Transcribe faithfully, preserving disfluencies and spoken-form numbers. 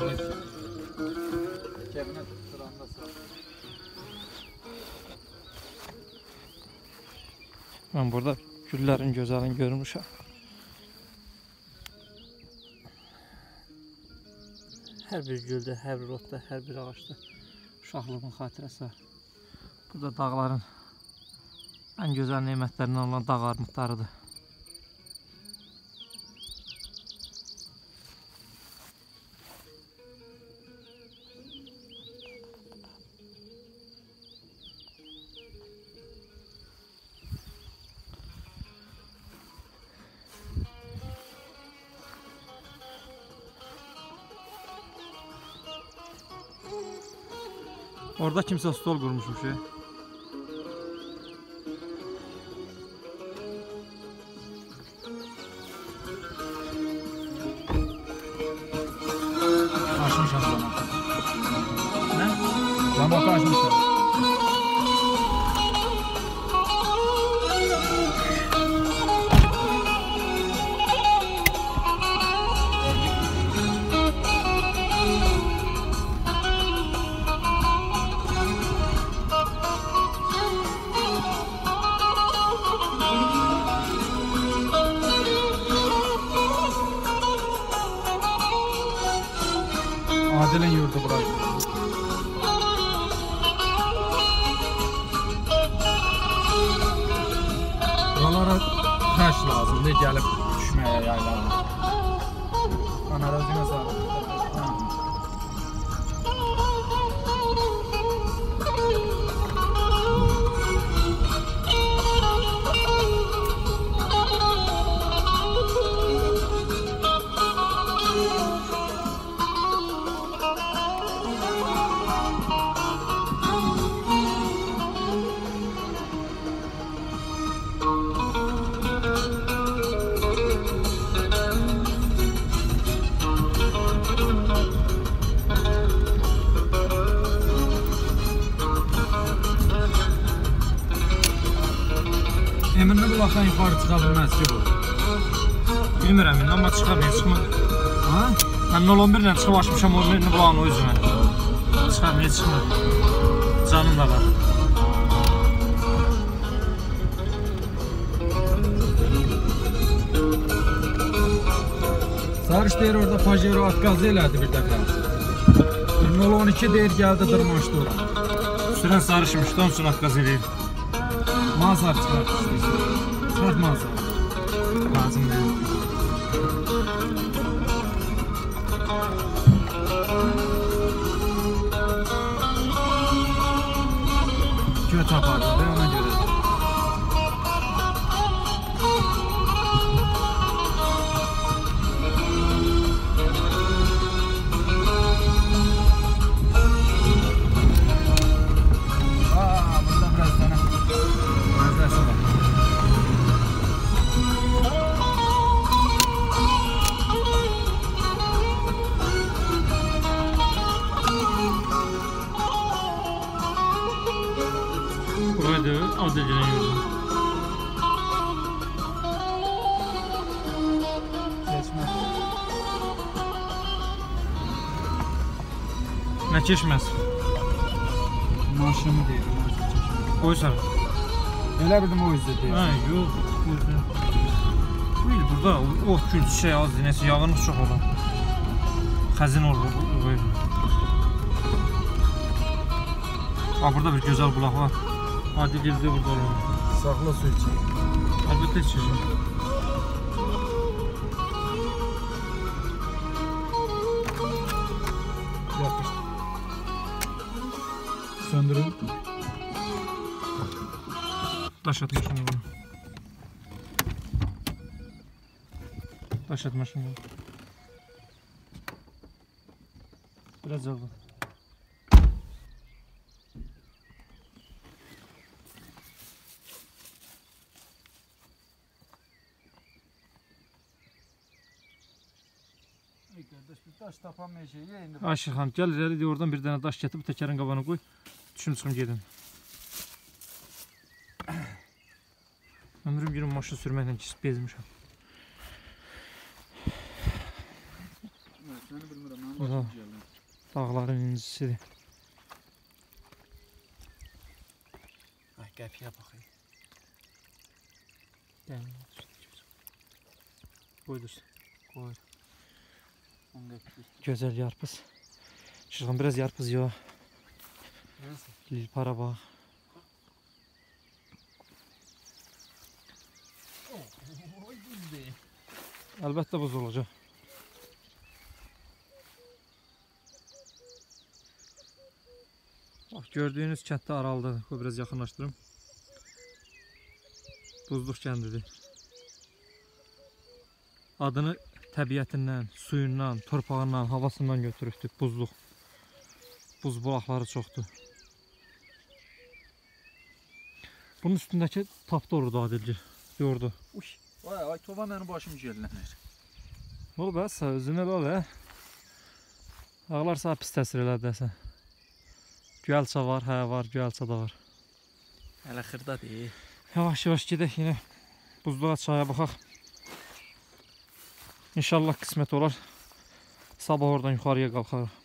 Cebine tutturanda sağ. Ben burada güllərin gözəlini görmüşəm. Hər bir güldə, hər bir otda, hər bir ağaçda uşaqlığın xatirəsi var. Burada dağların ən gözəl nemətlərindən olan dağ armudlarıdır. Orada kimsə stol qurmuşmuş. Açmışam zamanı. Nə? Zamanı açmışam. Adil'in yurdu burayı. Buralara taş lazım, ne gelip düşmeye yaylarına. Anarazine sağlık. Eminli bulaqdan yuxarı çıxa bilməz ki bu. Bilmirəm indi, amma çıxa bilmir, çıxmır. Ha? Mən nol on bir ilə çıxıb açmışam Eminli bulağın o üzünə. Çıxa bilmir, çıxmır. Canım da var. Sarış deyir orada Pajero at qazı elədi bir dəfə. nol on iki deyir gəldi dırmaşdı ora. Sürən sarışmış, don üçün atqaz eləyir. Mazhar çıxart istəyirsən. Çıxart mazhar. Lazım deyil. Göt apardı ve ona göre. Buraydı, o dediğine yürüdüm. Geçmez. Ne keçməz? Maşını deyir. Qoy sana. Elə bildim o yüzden deyir. Ha, yox. Bu il burada ot, gül, çiçək az dinəsi, yağınız çox olur. Xəzin olur. Aa, burada bir gözəl bulaq var. Hadi girdi burada olur. Saxla su için. Əlbəttə içəcəm. Yapış. Söndürün. Daş atmışım bunu. Daş atmışım bunu. Biraz oldu. Kardeş bir taş tapamayacağız. Indi. Aşıq xan, gəl irəli deyə oradan bir dənə daş gətirib təkərin qabağına qoy. Düşüm çıxım gedin. Ömrüm günüm maşın sürməklə kesib bezmişəm. Səni bilmirəm, mənim başım gəldi. Dağların incisidir. Ay, qəpiyə baxayım. Koydursun. Qoy. Güzel yarpız. Şuradan biraz yarpız yiyor. Neresi? Lil para bak. Oy, buz değil. Elbette buz olacak. Bak gördüğünüz kənddə Aral'da. Koy biraz yaxınlaşdırım. Buzluq kəndidir. Adını təbiətindən, suyundan, torpağından, havasından götürübdür. Buzluq. Buz bulaqları çoxdur. Bunun üstündəki tapdı orada Adilci. Yordu. Uy. Vay, ay, tova mənim başım gələnir. Ne oldu be? Sağ özünə böyle. Ağlar sağ pis təsir elədi desən. Gölça var, hə var, gölça da var. Hələ xırda deyil. Yavaş yavaş gedək yine. Buzluğa çaya baxaq. İnşallah qismət olar. Sabah oradan yuxarıya qalxarıq.